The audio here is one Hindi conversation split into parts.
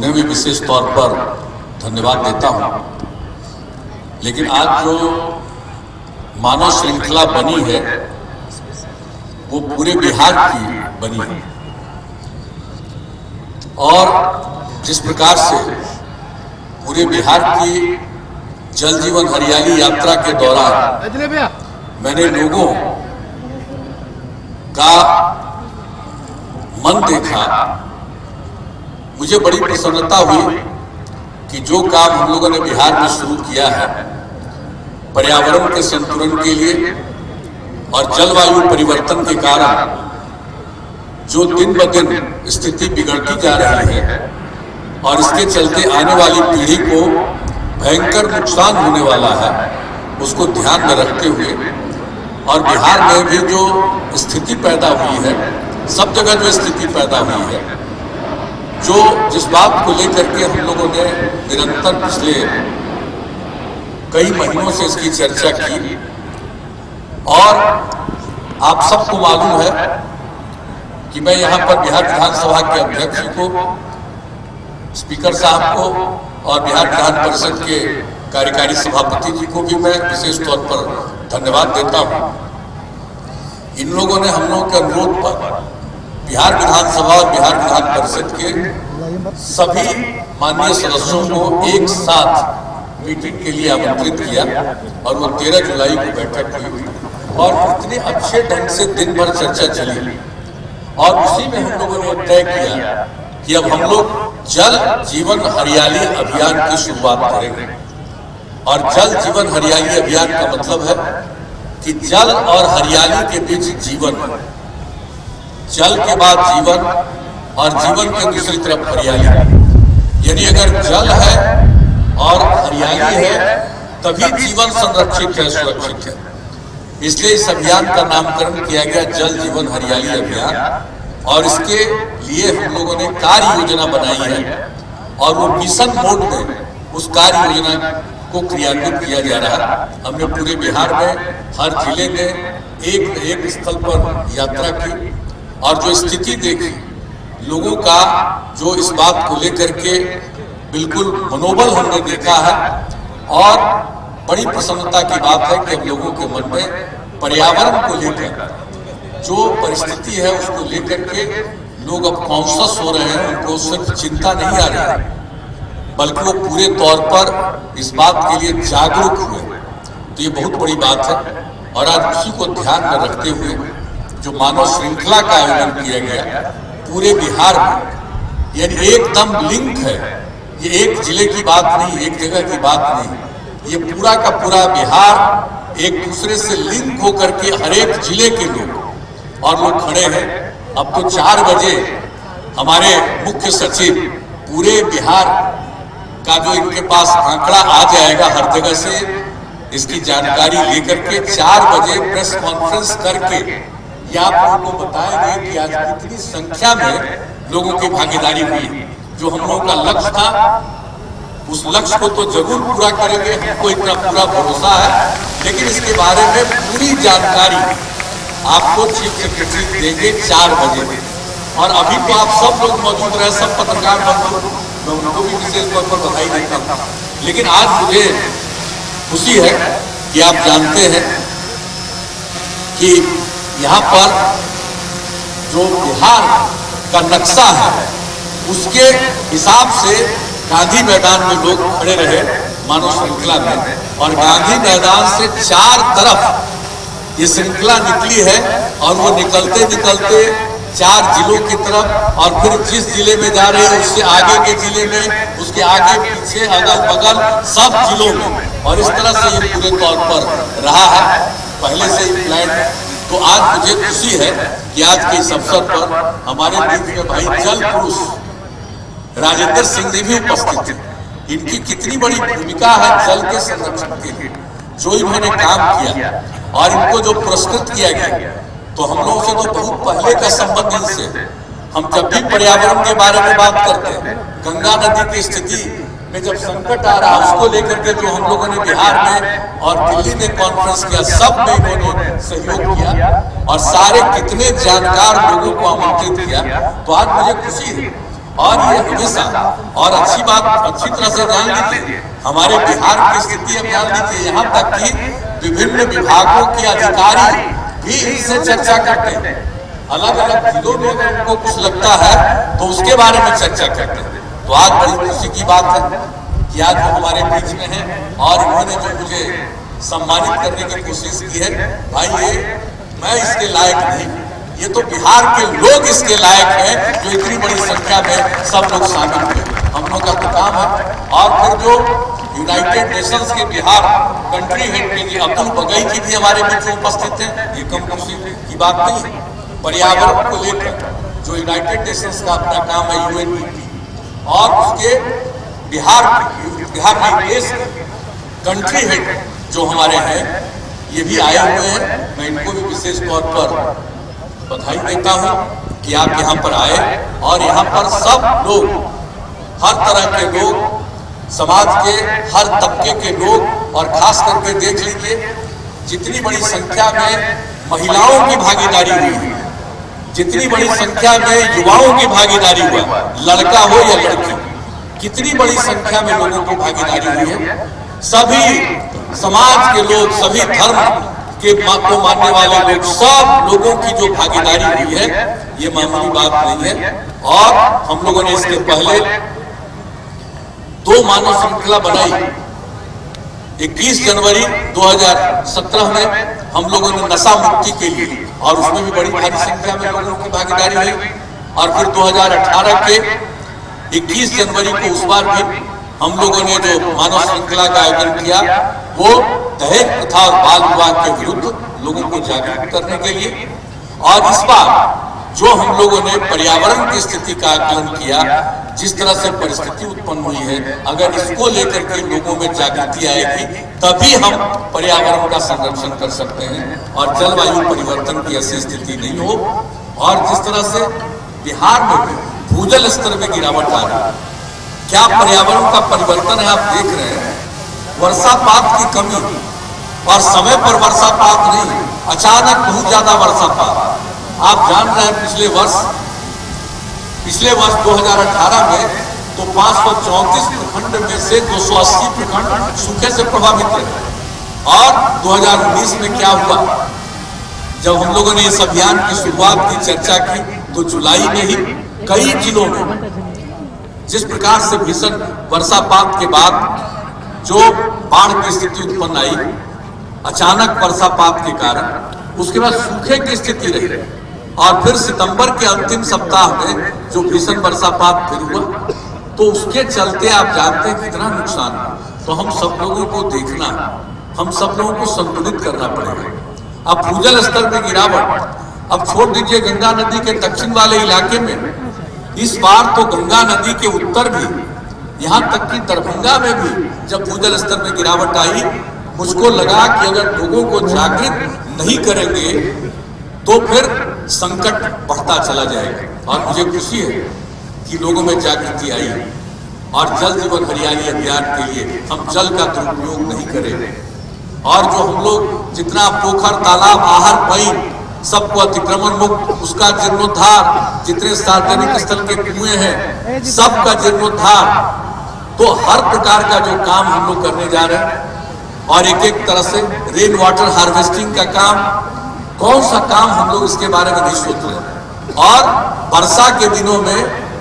उन्हें भी विशेष तौर पर धन्यवाद देता हूं। लेकिन आज जो मानव श्रृंखला बनी है वो पूरे बिहार की बनी है, और जिस प्रकार से पूरे बिहार की जल जीवन हरियाली यात्रा के दौरान मैंने लोगों का मन देखा, मुझे बड़ी प्रसन्नता हुई कि जो काम हम लोगों ने बिहार में शुरू किया है पर्यावरण के संतुलन के लिए और जलवायु परिवर्तन के कारण जो दिन ब दिन स्थिति बिगड़ती जा रही है और इसके चलते आने वाली पीढ़ी को भयंकर नुकसान होने वाला है, उसको ध्यान में रखते हुए और बिहार में भी जो स्थिति पैदा हुई है, सब जगह जो स्थिति पैदा हुई है, जो जिस बात को लेकर के हम लोगों ने निरंतर पिछले कई महीनों से इसकी चर्चा की, और आप सबको मालूम है कि मैं यहाँ पर बिहार विधानसभा के अध्यक्ष जी को, स्पीकर साहब को और बिहार विधान परिषद के कार्यकारी सभापति जी को भी मैं विशेष तौर पर धन्यवाद देता हूँ। इन लोगों ने हम लोगों के अनुरोध पर बिहार विधानसभा और बिहार विधान परिषद के सभी माननीय सदस्यों को एक साथ मीटिंग के लिए आमंत्रित किया, और वो 13 जुलाई को बैठक हुई और इतने अच्छे ढंग से दिन भर चर्चा चली, और उसी में हम लोगों ने तय किया कि अब हम लोग जल जीवन हरियाली अभियान की शुरुआत करेंगे। और जल जीवन हरियाली अभियान का मतलब है कि जल और हरियाली के बीच जीवन, जल के बाद जीवन और जीवन के दूसरी तरफ हरियाली। यानी अगर जल है और हरियाली है तभी जीवन संरक्षित है, सुरक्षित है। इसलिए इस अभियान का नामकरण किया गया जल जीवन हरियाली अभियान, और इसके लिए हम लोगों ने कार्य योजना बनाई है, और वो मिशन मोड में उस कार्य योजना को क्रियान्वित किया जा रहा है। हमने पूरे बिहार में हर जिले में एक स्थल पर यात्रा की, और जो स्थिति देखी लोगों का, जो इस बात को लेकर के बिल्कुल मनोबल हमने देखा है, और बड़ी प्रसन्नता की बात है कि अब लोगों के मन में पर्यावरण को लेकर जो परिस्थिति है उसको लेकर के लोग अब कॉन्शियस हो रहे हैं। उनको सिर्फ चिंता नहीं आ रही है, बल्कि वो पूरे तौर पर इस बात के लिए जागरूक हुए। तो ये बहुत बड़ी बात है, और आज उसी को ध्यान में रखते हुए जो मानव श्रृंखला का आयोजन किया गया पूरे बिहार में, यानी एकदम लिंक है, ये एक जिले की बात नहीं, एक जगह की बात नहीं, ये पूरा का पूरा बिहार एक दूसरे से लिंक होकर के हर एक जिले के लोग और लोग खड़े हैं। अब तो 4 बजे हमारे मुख्य सचिव पूरे बिहार का जो इनके पास आंकड़ा आ जाएगा हर जगह से, इसकी जानकारी लेकर के 4 बजे प्रेस कॉन्फ्रेंस करके ये आप लोगों को बताएंगे कि आज कितनी संख्या में लोगों की भागीदारी हुई। जो हम लोगों का लक्ष्य था उस लक्ष्य को तो जरूर पूरा करेंगे, हमको इतना पूरा भरोसा है, लेकिन इसके बारे में पूरी जानकारी आपको चीफ सेक्रेटरी देंगे 4 बजे। और अभी तो आप सब लोग मौजूद रहे, सब पत्रकार बंधु, मैं उनको भी विशेष तौर पर बधाई देता हूँ। लेकिन आज मुझे खुशी है कि आप जानते हैं कि यहाँ पर जो बिहार का नक्शा है उसके हिसाब से गांधी मैदान में लोग खड़े रहे मानव श्रृंखला में, और गांधी मैदान से 4 तरफ ये श्रृंखला निकली है, और वो निकलते निकलते 4 जिलों की तरफ, और फिर जिस जिले में जा रहे हैं उससे आगे के जिले में, उसके आगे पीछे अगल बगल सब जिलों में, और इस तरह से ये पूरे तौर पर रहा है, पहले से ही प्लान। तो आज मुझे खुशी है कि आज के इस अवसर पर हमारे बीच में भाई जल पुरुष राजेंद्र सिंह जी भी उपस्थित थे। इनकी कितनी बड़ी भूमिका है जल के संरक्षण के लिए, जो इन्होंने काम किया, और इनको जो पुरस्कृत किया गया। तो हम लोगों से तो बहुत पहले का संबंध इनसे, हम जब भी पर्यावरण के बारे में बात करते हैं, गंगा नदी की स्थिति में जब संकट आ रहा उसको लेकर के जो हम लोगों ने बिहार में और दिल्ली में कॉन्फ्रेंस किया, सब में इन्होंने सहयोग किया और सारे कितने जानकार लोगों को आमंत्रित किया। तो आज मुझे खुशी है और ये हमेशा, और अच्छी बात अच्छी तरह से जान लीजिए, हमारे बिहार की स्थिति अब जान लीजिए, यहाँ तक कि विभिन्न विभागों के अधिकारी भी इनसे चर्चा करते हैं। अलग अलग जिलों में अगर उनको कुछ लगता है तो उसके बारे में चर्चा करते हैं। तो आज बड़ी खुशी की बात है कि आज वो हमारे बीच में है और इन्होंने जो मुझे सम्मानित करने की कोशिश की है, भाई ये मैं इसके लायक नहीं, ये तो बिहार के लोग इसके लायक हैं जो इतनी बड़ी संख्या में सब लोग शामिल हुए। हम लोग का तो काम है। और फिर जो यूनाइटेड नेशंस के बिहार कंट्री हेड के लिए अब्दुल बगई जी भी हमारे बीच में उपस्थित हैं, ये कम खुशी की बात नहीं है। पर्यावरण को लेकर जो यूनाइटेड नेशंस का अपना काम है UNEP, और उसके बिहार में देश कंट्री हेड जो हमारे हैं ये भी आए हुए हैं। मैं इनको भी विशेष तौर पर बधाई देता हूं कि आप यहाँ पर आए और यहाँ पर सब लोग, हर तरह के लोग, समाज के हर तबके के लोग, और खास करके देख लीजिए जितनी बड़ी संख्या में महिलाओं की भागीदारी हुई है, जितनी बड़ी संख्या में युवाओं की भागीदारी हुआ, लड़का हो या लड़की, कितनी बड़ी संख्या में लोगों की भागीदारी हुई है। सभी समाज के लोग, सभी धर्म के को मानने वाले लोग, सब लोगों की जो भागीदारी हुई है ये मामूली बात नहीं है। और हम लोगों ने इसके पहले 2 मानव श्रृंखला बनाई। 21 जनवरी 2017 में हम लोगों ने नशा मुक्ति के लिए, और उसमें भी बड़ी भारी संख्या में लोगों की भागीदारी हुई। और फिर 2018 के 21 जनवरी को उस बार भी हम लोगों ने जो मानव श्रृंखला का आयोजन किया वो दहेज प्रथा और बाल विवाह के विरुद्ध लोगों को जागरूक करने के लिए। और इस बार जो हम लोगों ने पर्यावरण की स्थिति का आकलन किया, जिस तरह से परिस्थिति उत्पन्न हुई है, अगर इसको लेकर के लोगों में जागृति आएगी तभी हम पर्यावरण का संरक्षण कर सकते हैं और जलवायु परिवर्तन की ऐसी स्थिति नहीं हो। और जिस तरह से बिहार में भूजल स्तर में गिरावट आ रही है, क्या पर्यावरण का परिवर्तन है, आप देख रहे हैं। वर्षापात की कमी और समय पर वर्षापात नहीं, अचानक बहुत ज्यादा वर्षापात। आप जान रहे हैं पिछले वर्ष 2018 में तो 534 प्रखंड में से 280 प्रखंड सूखे से प्रभावित रहे। और 2019 में क्या हुआ, जब हम लोगों ने इस अभियान की शुरुआत की, चर्चा की, तो जुलाई में ही कई जिलों में जिस प्रकार से भीषण वर्षापात के बाद जो बाढ़ की स्थिति उत्पन्न आई, अचानक वर्षापात के कारण, उसके बाद सूखे की स्थिति रही। और फिर सितंबर के अंतिम सप्ताह में जो भीषण वर्षापात फिर हुआ, तो उसके चलते आप जानते हैं कितना नुकसान है। तो हम सब लोगों को देखना, हम सब लोगों को संतुलित करना पड़ेगा। अब भूजल स्तर में गिरावट, अब छोड़ दीजिए गंगा नदी के दक्षिण वाले इलाके में, इस बार तो गंगा नदी के उत्तर भी, यहाँ तक कि दरभंगा में भी जब भूजल स्तर में गिरावट आई, मुझको लगा कि अगर लोगों को जागृत नहीं करेंगे तो फिर संकट बढ़ता चला जाएगा। और मुझे खुशी है कि लोगों में जागृति आई और जल जीवन हरियाली अभियान के लिए हम जल का दुरुपयोग नहीं करें। और जो हम लोग जितना पोखर, तालाब, आहर, पई सबको अतिक्रमण मुक्त, उसका जीर्णोद्धार, जितने सार्वजनिक स्थल के कुएं हैं सबका जीर्णोद्धार, तो हर प्रकार का जो काम हम लोग करने जा रहे हैं। और एक एक तरह से रेन वाटर हार्वेस्टिंग का काम, कौन सा काम हम लोग इसके बारे में नहीं सोच रहे। और वर्षा के दिनों में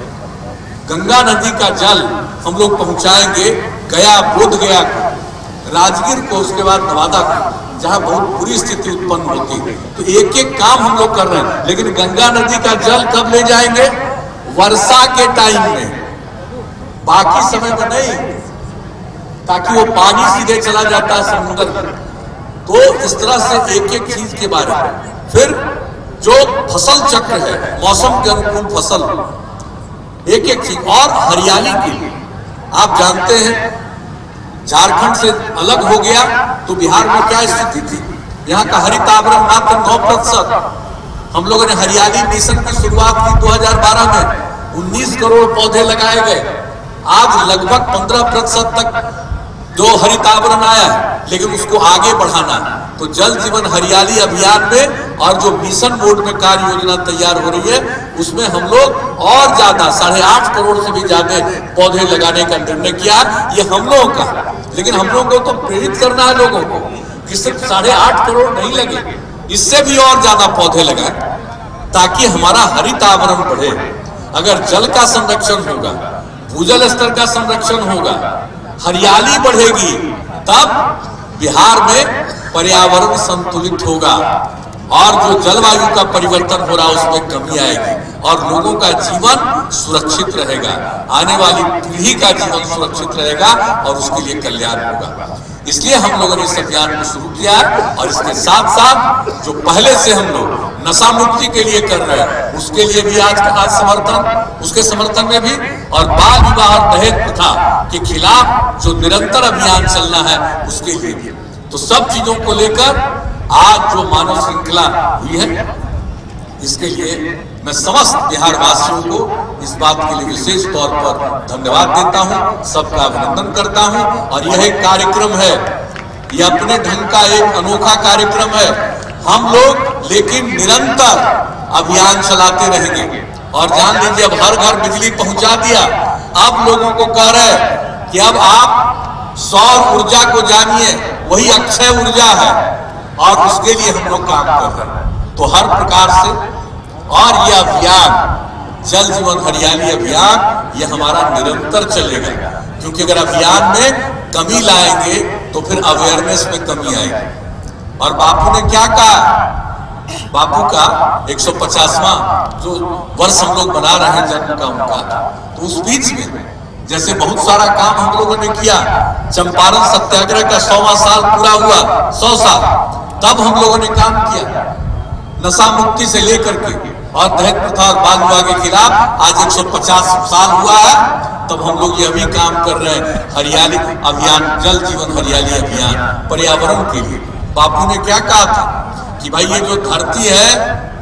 गंगा नदी का जल हम लोग पहुंचाएंगे गया, बोध गया, राजगीर को, उसके बाद नवादा को, जहां बहुत बुरी स्थिति उत्पन्न होती है। तो एक एक काम हम लोग कर रहे हैं। लेकिन गंगा नदी का जल कब ले जाएंगे? वर्षा के टाइम में, बाकी समय में नहीं, ताकि वो पानी सीधे चला जाता है समुद्र में। तो इस तरह से एक एक चीज के बारे में। फिर जो फसल चक्र है, मौसम के अनुकूल फसल, एक एक चीज। और हरियाली के लिए आप जानते हैं झारखंड से अलग हो गया तो बिहार में क्या स्थिति थी। यहाँ का हरित आवरण मात्र 9%। हम लोगों ने हरियाली मिशन की शुरुआत की 2012 में, 19 करोड़ पौधे लगाए गए। आज लगभग 15% तक जो हरित आवरण आया है, लेकिन उसको आगे बढ़ाना है। तो जल जीवन हरियाली अभियान में और जो मिशन मोड में कार्य योजना तैयार हो रही है उसमें हम लोग और ज्यादा 8.5 करोड़ से भी ज्यादा पौधे लगाने का निर्णय किया। ये हम लोगों का, लेकिन हम लोगों को तो प्रेरित करना है लोगों को कि सिर्फ 8.5 करोड़ नहीं लगे, इससे भी और ज्यादा पौधे लगाएं ताकि हमारा हरित आवरण बढ़े। अगर जल का संरक्षण होगा, भूजल स्तर का संरक्षण होगा, हरियाली बढ़ेगी, तब बिहार में पर्यावरण संतुलित होगा और जो जलवायु का परिवर्तन हो रहा है उसमें कमी आएगी और लोगों का जीवन सुरक्षित रहेगा, आने वाली पीढ़ी का जीवन सुरक्षित रहेगा और उसके लिए कल्याण होगा। इसलिए हम लोगों ने इस अभियान को शुरू किया और इसके साथ साथ जो पहले से हम लोग नशा मुक्ति के लिए कर रहे हैं उसके लिए भी आज समर्थन, उसके समर्थन में भी, और बाल विवाह और दहेज प्रथा के खिलाफ जो निरंतर अभियान चलना है उसके लिए भी। तो सब चीजों को लेकर आज जो मानव श्रृंखला हुई है इसके लिए मैं समस्त बिहार वासियों को इस बात के लिए विशेष तौर पर धन्यवाद देता हूं, सबका अभिनंदन करता हूं। और यह एक कार्यक्रम है, यह अपने ढंग का एक अनोखा कार्यक्रम है। हम लोग लेकिन निरंतर अभियान चलाते रहेंगे और जान लीजिए अब हर घर बिजली पहुंचा दिया। अब लोगों को कह रहे कि अब आप सौर ऊर्जा को जानिए, वही अक्षय ऊर्जा है और उसके लिए हम लोग काम कर रहे हैं। तो हर प्रकार से और यह अभियान जल जीवन हरियाली अभियान यह हमारा निरंतर चलेगा, क्योंकि अगर अभियान में कमी लाएंगे तो फिर अवेयरनेस में कमी आएगी। और बापू ने क्या कहा, बापू का 150वां जो वर्ष हम लोग बना रहे हैं जन्म का उनका, तो उस बीच में जैसे बहुत सारा काम हम लोगों ने किया। चंपारण सत्याग्रह का 100वां साल पूरा हुआ, 100 साल, तब हम लोगों ने काम किया नशा मुक्ति से लेकर के, और दहेज प्रथा और बाल विवाह के खिलाफ आज 150 साल हुआ है, तब हम लोग ये भी काम कर रहे हैं हरियाली अभियान, जल जीवन हरियाली अभियान पर्यावरण के लिए। बापू ने क्या कहा था कि भाई ये जो धरती है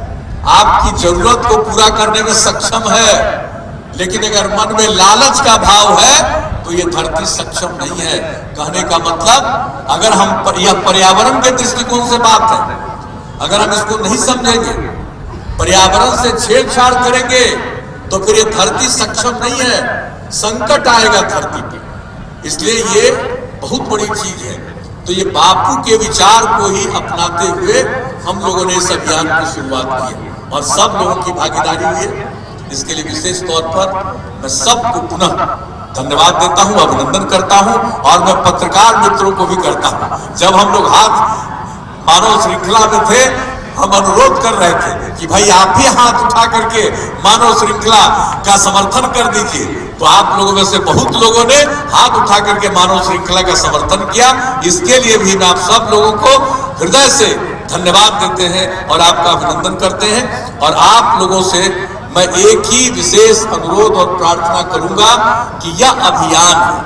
आपकी जरूरत को पूरा करने में सक्षम है, लेकिन अगर मन में लालच का भाव है तो ये धरती सक्षम नहीं है। कहने का मतलब अगर हम यह पर्यावरण के दृष्टिकोण से बात है, अगर हम इसको नहीं समझेंगे, पर्यावरण से छेड़छाड़ करेंगे तो फिर ये धरती सक्षम नहीं है, संकट आएगा धरती पे। इसलिए ये बहुत बड़ी चीज है। तो ये बापू के विचार को ही अपनाते हुए हम लोगों ने इस अभियान की शुरुआत की और सब लोगों की भागीदारी हुई है। इसके लिए विशेष तौर पर मैं सबको पुनः धन्यवाद देता हूं, अभिनंदन करता हूं और मैं पत्रकार मित्रों को भी करता हूं। जब हम लोग मानव श्रृंखला में थे, हम अनुरोध कर रहे थे कि भाई आप भी हाथ उठा करके मानव श्रृंखला का समर्थन कर दीजिए, तो आप लोगों में से बहुत लोगों ने हाथ उठा करके मानव श्रृंखला का समर्थन किया। इसके लिए भी मैं आप सब लोगों को हृदय से धन्यवाद देते हैं और आपका अभिनंदन करते हैं। और आप लोगों से मैं एक ही विशेष अनुरोध और प्रार्थना करूंगा कि यह अभियान है,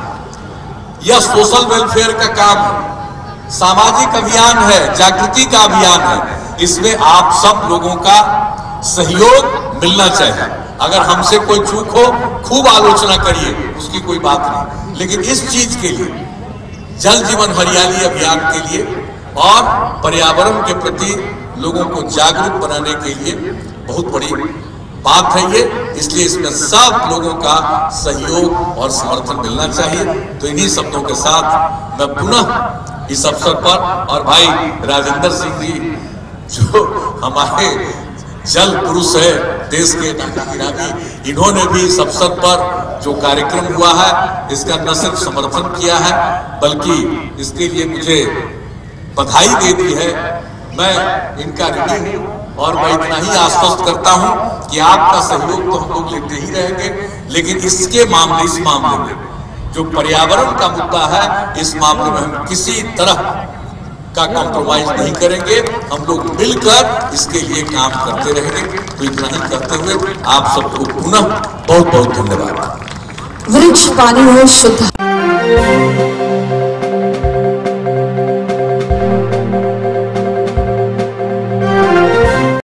यह सोशल वेलफेयर का काम है, सामाजिक अभियान है, जागृति का अभियान है। इसमें आप सब लोगों का सहयोग मिलना चाहिए। अगर हमसे कोई चूक हो खूब आलोचना करिए, उसकी कोई बात नहीं, लेकिन इस चीज के लिए, जल जीवन हरियाली अभियान के लिए और पर्यावरण के प्रति लोगों को जागरूक बनाने के लिए बहुत बड़ी बात है ये। इसलिए इसमें सब लोगों का सहयोग और समर्थन मिलना चाहिए। तो इन्हीं शब्दों के साथ मैं पुनः इस अवसर पर, और भाई राजेंद्र सिंह जी जो हमारे जल पुरुष है देश के नामी, इन्होंने भी इस अवसर पर जो कार्यक्रम हुआ है इसका न सिर्फ समर्थन किया है बल्कि इसके लिए मुझे बधाई दे दी है। मैं इनका ऋणी हूं और मैं इतना ही आश्वस्त करता हूं कि आपका सहयोग तो हम लोग लेते ही रहेंगे, लेकिन इसके मामले, इस मामले में जो पर्यावरण का मुद्दा है, इस मामले में हम किसी तरह का कॉम्प्रोमाइज नहीं करेंगे। हम लोग मिलकर इसके लिए काम करते रहेंगे। तो इतना ही करते हुए आप सबको पुनः बहुत बहुत धन्यवाद। वृक्ष पानी हो शुद्ध।